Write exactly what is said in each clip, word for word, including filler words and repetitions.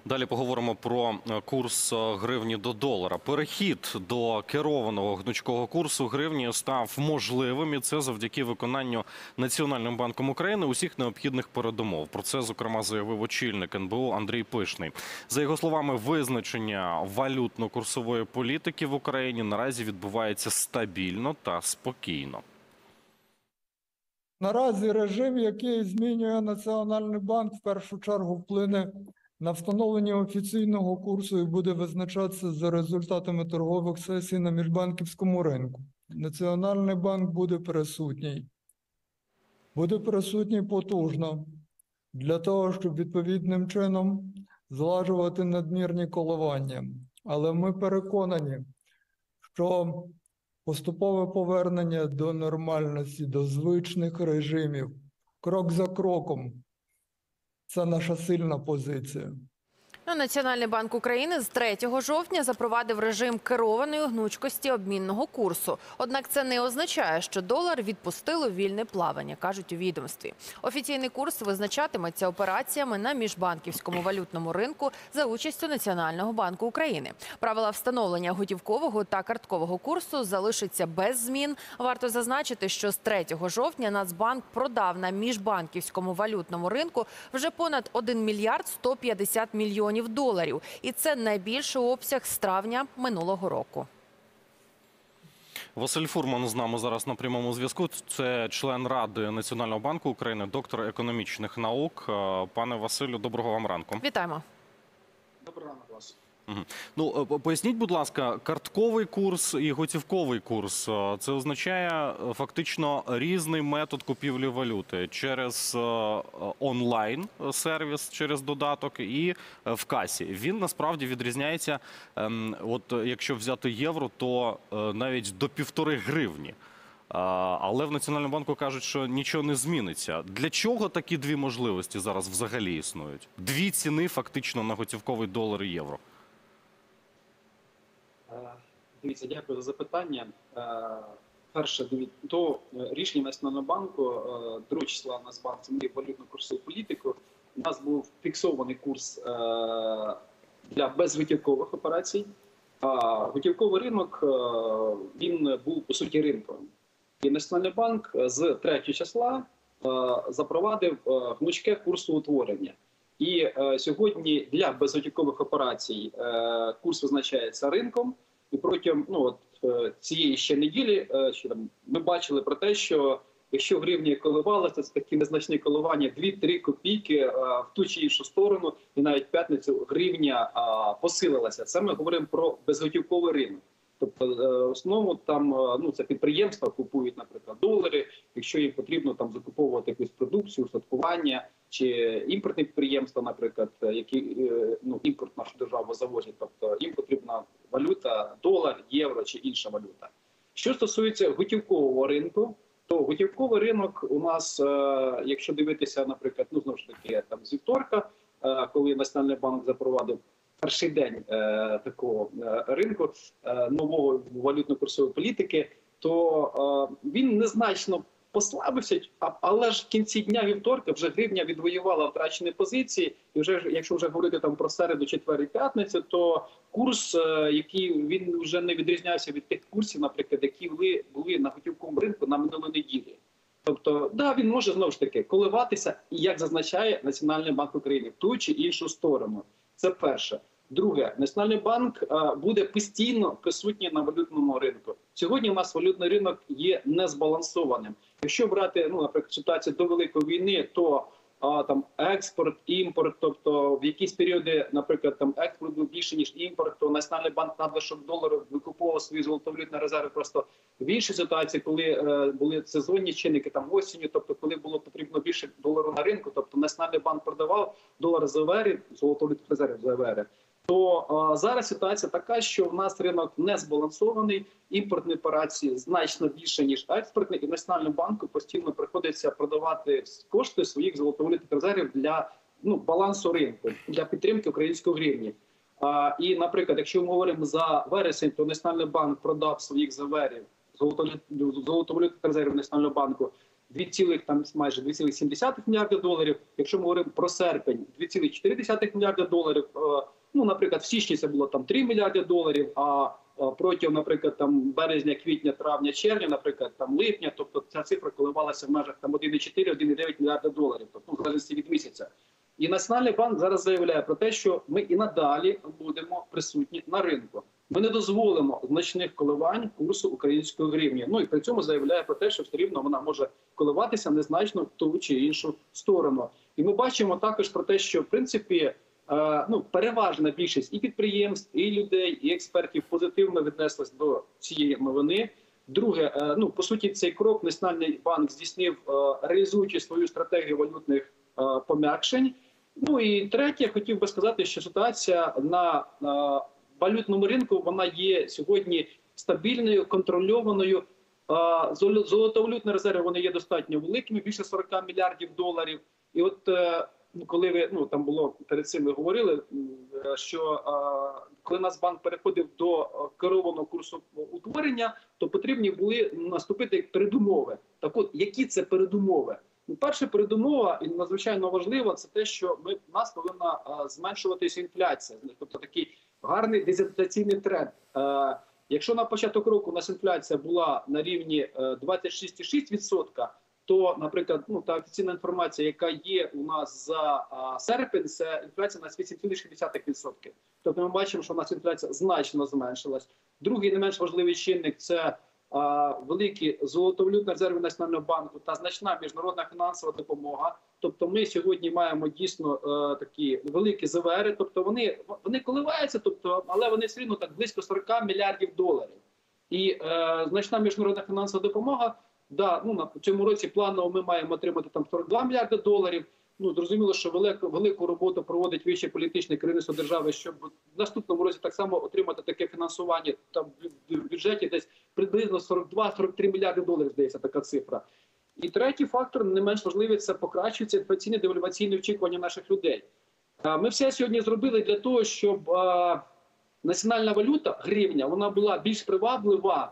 Далі поговоримо про курс гривні до долара. Перехід до керованого гнучкого курсу гривні став можливим, і це завдяки виконанню Національним банком України усіх необхідних передумов. Про це, зокрема, заявив очільник ен бе у Андрій Пишний. За його словами, визначення валютно-курсової політики в Україні наразі відбувається стабільно та спокійно. Наразі режим, який змінює Національний банк, в першу чергу вплине на встановлення офіційного курсу і буде визначатися за результатами торгових сесій на міжбанківському ринку. Національний банк буде присутній. Буде присутній потужно для того, щоб відповідним чином злажувати надмірні коливання. Але ми переконані, що поступове повернення до нормальності, до звичних режимів, крок за кроком – це наша сильна позиція. Національний банк України з третього жовтня запровадив режим керованої гнучкості обмінного курсу. Однак це не означає, що долар відпустило вільне плавання, кажуть у відомстві. Офіційний курс визначатиметься операціями на міжбанківському валютному ринку за участю Національного банку України. Правила встановлення готівкового та карткового курсу залишаться без змін. Варто зазначити, що з третього жовтня Нацбанк продав на міжбанківському валютному ринку вже понад один мільярд сто п'ятдесят мільйонів доларів. І це найбільший обсяг з травня минулого року. Василь Фурман з нами зараз на прямому зв'язку. Це член Ради Національного банку України, доктор економічних наук. Пане Василю, доброго вам ранку. Вітаємо. Доброго ранку вас. Угу. Ну, поясніть, будь ласка, картковий курс і готівковий курс – це означає фактично різний метод купівлі валюти через онлайн-сервіс, через додаток і в касі. Він насправді відрізняється, от якщо взяти євро, то навіть до півтори гривні. Але в Національному банку кажуть, що нічого не зміниться. Для чого такі дві можливості зараз взагалі існують? Дві ціни фактично на готівковий долар і євро. Дивіться, дякую за запитання. Перше, до рішення Національного банку, другого числа Нацбанк змінив валютно-курсову політику. У нас був фіксований курс для безготівкових операцій. А готівковий ринок, він був, по суті, ринковим. І Національний банк з третього числа запровадив гнучке курсоутворення. І е, сьогодні для безготівкових операцій е, курс визначається ринком. І протягом ну, от, е, цієї ще неділі е, що там, ми бачили про те, що якщо гривня коливалася, це такі незначні коливання дві-три копійки е, в ту чи іншу сторону, і навіть в п'ятницю гривня е, посилилася. Це ми говоримо про безготівковий ринок. Тобто, в основному там ну це підприємства купують, наприклад, долари, якщо їм потрібно там закуповувати якусь продукцію, устаткування чи імпортні підприємства, наприклад, які ну імпорт нашу державу завозять, тобто їм потрібна валюта, долар, євро чи інша валюта. Що стосується готівкового ринку, то готівковий ринок у нас, якщо дивитися, наприклад, ну знову ж таки там з вівторка, коли Національний банк запровадив перший день е, такого е, ринку, е, нового валютно-курсової політики, то е, він незначно послабився, а, але ж в кінці дня вівторка вже гривня відвоювала втрачені позиції, і вже якщо вже говорити там про середу, четвер і п'ятницю, то курс, е, який він вже не відрізнявся від тих курсів, наприклад, які були, були на готівковому ринку на минулій неділі. Тобто, да, він може знову ж таки коливатися, як зазначає Національний банк України, в ту чи іншу сторону. Це перше. Друге, Національний банк а, буде постійно присутній на валютному ринку. Сьогодні у нас валютний ринок є незбалансованим. Якщо брати, ну, наприклад, ситуацію до Великої війни, то а, там експорт, імпорт, тобто в якісь періоди, наприклад, там експорт був більше, ніж імпорт, то Національний банк надлишок доларів викуповував свої золотовалютні резерви просто в іншій ситуації, коли е, були сезонні чинники, там осінню, тобто коли було потрібно більше долару на ринку, тобто Національний банк продавав долар з ОВР, золотовалютних резервів з ОВР. То а, зараз ситуація така, що в нас ринок не збалансований, імпортні операції значно більше, ніж експортні, і Національному банку постійно приходиться продавати кошти своїх золотовалютних резервів для ну, балансу ринку, для підтримки української гривні. А, і, наприклад, якщо ми говоримо за вересень, то Національний банк продав своїх заверів, золотовалютних резервів Національного банку дві цілих там майже дві цілих сім десятих мільярда доларів. Якщо ми говоримо про серпень, дві цілих чотири десятих мільярда доларів. Ну, наприклад, в січні це було там три мільярди доларів, а протягом, наприклад, там березня, квітня, травня, червня, наприклад, там липня, тобто ця цифра коливалася в межах там один цілих чотири - один цілих дев'ять мільярда доларів, тобто в залежності від місяця. І Національний банк зараз заявляє про те, що ми і надалі будемо присутні на ринку. Ми не дозволимо значних коливань курсу української гривні. Ну і при цьому заявляє про те, що все рівно вона може коливатися незначно в ту чи іншу сторону. І ми бачимо також про те, що в принципі е, ну, переважна більшість і підприємств, і людей, і експертів позитивно віднеслась до цієї новини. Друге, е, ну по суті, цей крок Національний банк здійснив, е, реалізуючи свою стратегію валютних е, пом'якшень. Ну і третє, хотів би сказати, що ситуація на е, валютному ринку, вона є сьогодні стабільною, контрольованою. Золотовалютні резерви, вони є достатньо великими, більше сорока мільярдів доларів. І от коли ви, ну там було перед цим, ви говорили, що коли Нацбанк переходив до керованого курсу утворення, то потрібні були наступити передумови. Так от, які це передумови? Перша передумова, і надзвичайно важлива, це те, що ми, у нас повинна зменшуватися інфляція. Тобто такий гарний дезінфляційний тренд. Е, якщо на початок року у нас інфляція була на рівні двадцять шість цілих шість десятих відсотка, то, наприклад, ну, та офіційна інформація, яка є у нас за а, серпень, це інфляція на вісім цілих шість десятих відсотка. Тобто ми бачимо, що у нас інфляція значно зменшилась. Другий не менш важливий чинник – це а, великі золотовалютні резерви Національного банку та значна міжнародна фінансова допомога. Тобто ми сьогодні маємо дійсно е, такі великі зе ве ери, тобто вони, вони коливаються, тобто, але вони все рівно так близько сорока мільярдів доларів. І е, значна міжнародна фінансова допомога, да, ну, на цьому році планово ми маємо отримати там сорок два мільярди доларів. Ну, зрозуміло, що велику, велику роботу проводить вище політичне керівництво держави, щоб в наступному році так само отримати таке фінансування там в бюджеті десь приблизно сорок два - сорок три мільярди доларів, здається, така цифра. І третій фактор, не менш важливий, це покращується інфляційне девальваційне очікування наших людей. Ми все сьогодні зробили для того, щоб національна валюта, гривня, вона була більш приваблива,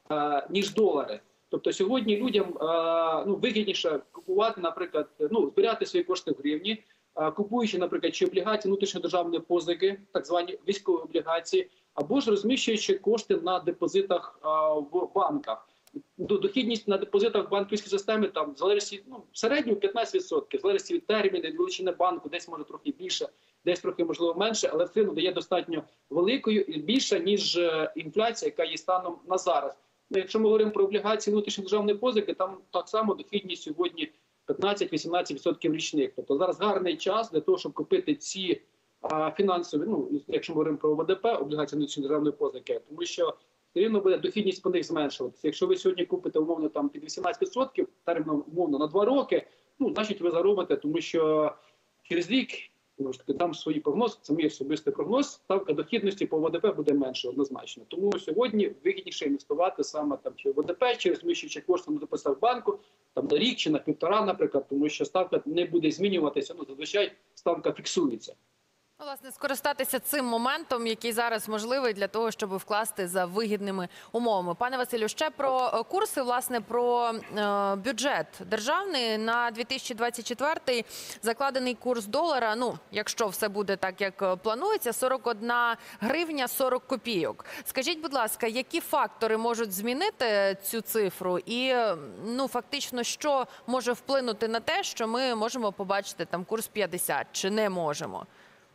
ніж долари. Тобто сьогодні людям ну, вигідніше купувати, наприклад, ну, збирати свої кошти в гривні, купуючи, наприклад, чи облігації внутрішньодержавної позики, так звані військові облігації, або ж розміщуючи кошти на депозитах в банках. Дохідність на депозитах в банківській системі там в залежності, ну, в середньому п'ятнадцять відсотків, в залежності від терміну, від величини банку, десь може трохи більше, десь трохи можливо менше, але все одно дає достатньо великою і більша, ніж інфляція, яка є станом на зараз. Ну, якщо ми говоримо про облігації внутрішньодержавної позики, там так само дохідність сьогодні п'ятнадцять - вісімнадцять відсотків річних. Тобто зараз гарний час для того, щоб купити ці а, фінансові, ну, якщо ми говоримо про о ве де пе, облігації внутрішньодержавної позики, тому що все рівно буде дохідність по них зменшуватися. Якщо ви сьогодні купите умовно там під вісімнадцять відсотків, терміном умовно на два роки, ну, значить ви заробите, тому що через рік, ну, ж таки, там свої прогнози, це мій особистий прогноз, ставка дохідності по о ве де пе буде менше однозначно. Тому сьогодні вигідніше інвестувати саме там чи в о ве де пе, чи розміщуючи кошти на депозитах в банку, там на рік чи на півтора, наприклад, тому що ставка не буде змінюватися, ну, зазвичай ставка фіксується. Власне, скористатися цим моментом, який зараз можливий для того, щоб вкласти за вигідними умовами. Пане Василю, ще про курси, власне, про е, бюджет державний на дві тисячі двадцять четвертий закладений курс долара, ну, якщо все буде так, як планується, сорок одна гривня сорок копійок. Скажіть, будь ласка, які фактори можуть змінити цю цифру і, ну, фактично, що може вплинути на те, що ми можемо побачити там курс п'ятдесят, чи не можемо?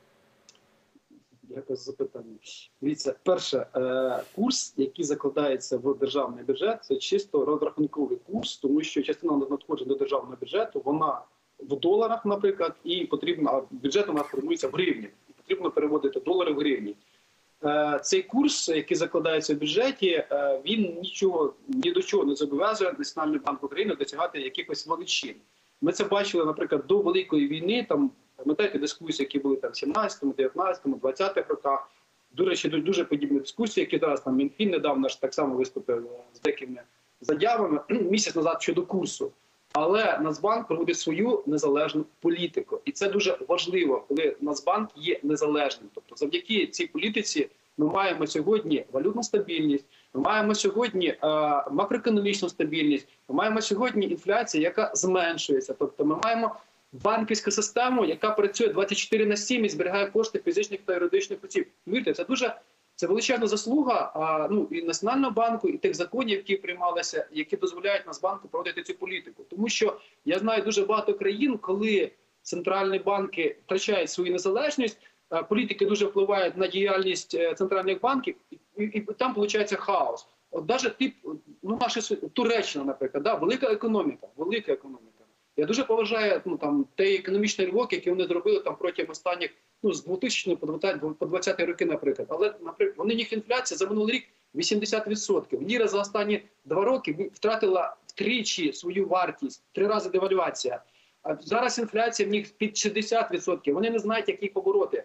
Дякую за запитання. Дивіться, перше, курс, який закладається в державний бюджет, це чисто розрахунковий курс, тому що частина надходжень до державного бюджету, вона в доларах, наприклад, і потрібно, а бюджет у нас формується в гривні. Потрібно переводити долари в гривні. Цей курс, який закладається в бюджеті, він нічого, ні до чого не зобов'язує Національний банк України досягати якихось величин. Ми це бачили, наприклад, до Великої війни, там, пам'ятаєте дискусії, які були там в сімнадцятому, дев'ятнадцятому, двадцятих роках. До речі, дуже подібні дискусії, які зараз там Мінфін недавно ж так само виступив з деякими заявами місяць назад щодо курсу. Але Нацбанк проводить свою незалежну політику. І це дуже важливо, коли Нацбанк є незалежним. Тобто завдяки цій політиці Ми маємо сьогодні валютну стабільність, ми маємо сьогодні е, макроекономічну стабільність, ми маємо сьогодні інфляцію, яка зменшується. Тобто ми маємо банківську систему, яка працює двадцять чотири на сім і зберігає кошти фізичних та юридичних осіб. Вірте, це дуже це величезна заслуга а, ну, і Національного банку, і тих законів, які приймалися, які дозволяють Нацбанку проводити цю політику. Тому що я знаю дуже багато країн, коли центральні банки втрачають свою незалежність, а, політики дуже впливають на діяльність е, центральних банків, і, і, і там виходить хаос. От навіть тип, ну, наша Туреччина, наприклад, да, велика економіка, велика економіка. Я дуже поважаю ну, там, той економічний ривок, який вони зробили там протягом останніх, ну, з двохтисячного по двадцяті роки, наприклад. Але, наприклад, вони їх інфляція за минулий рік вісімдесят відсотків. Ліра за останні два роки втратила втричі свою вартість, три рази девальвація. А зараз інфляція в них під шістдесят відсотків. Вони не знають, як їх побороти.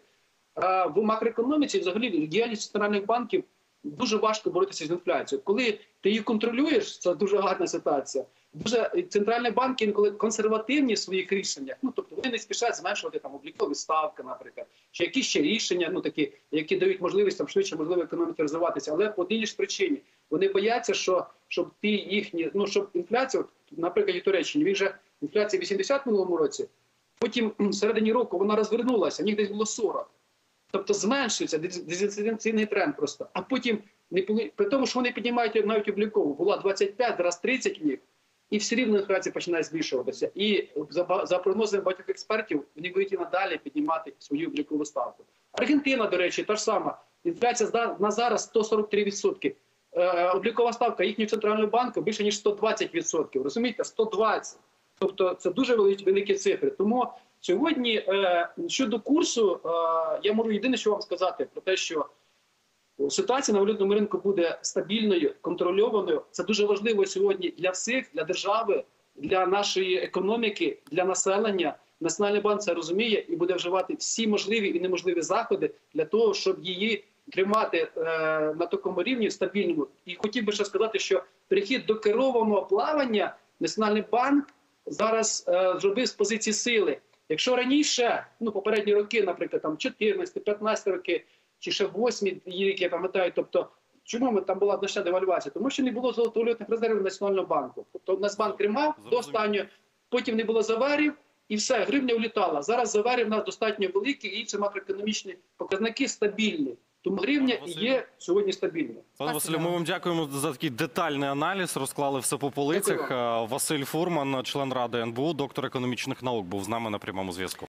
А в макроекономіці, взагалі, діяльність центральних банків дуже важко боротися з інфляцією. Коли ти її контролюєш, це дуже гарна ситуація. Дуже центральні банки інколи консервативні в своїх рішеннях. Ну тобто вони не спішать зменшувати там облікові ставки, наприклад, чи якісь ще рішення, ну такі, які дають можливість там швидше можливо економіці розвиватися. Але по одній ж причині вони бояться, що щоб ті їхні, ну щоб інфляція, от, наприклад, у Туреччині, він же інфляція вісімдесят в минулому році. Потім в середині року вона розвернулася, в них десь було сорок. Тобто зменшується дезінфляційний тренд просто. А потім не при тому, що вони піднімають навіть облікову, була двадцять п'ять, зараз тридцять в них. І все рівно інфляція починає збільшуватися. І за, за прогнозами багатьох експертів, вони будуть і надалі піднімати свою облікову ставку. Аргентина, до речі, та ж сама. Інфляція на зараз сто сорок три відсотки. Е, облікова ставка їхнього центрального банку більше, ніж сто двадцять відсотків. Розумієте? сто двадцять. Тобто це дуже великі, великі цифри. Тому сьогодні е, щодо курсу, е, я можу єдине, що вам сказати, про те, що ситуація на валютному ринку буде стабільною, контрольованою. Це дуже важливо сьогодні для всіх, для держави, для нашої економіки, для населення. Національний банк це розуміє і буде вживати всі можливі і неможливі заходи для того, щоб її тримати е, на такому рівні стабільному. І хотів би ще сказати, що перехід до керованого плавання Національний банк зараз е, зробив з позиції сили. Якщо раніше, ну попередні роки, наприклад, там чотирнадцяти-п'ятнадцяти роки, чи ще восьмі, які я пам'ятаю, тобто, чому ми там була значна девальвація? Тому що не було золотовалютних резервів Національного банку. Тобто Нацбанк тримав до останнього, потім не було заварів, і все, гривня влітала. Зараз заварів у нас достатньо великі, і інші макроекономічні показники стабільні. Тому гривня є сьогодні стабільна. Пане Василю, ми вам дякуємо за такий детальний аналіз, розклали все по полицях. Дякую. Василь Фурман, член Ради ен бе у, доктор економічних наук, був з нами на прямому зв'язку.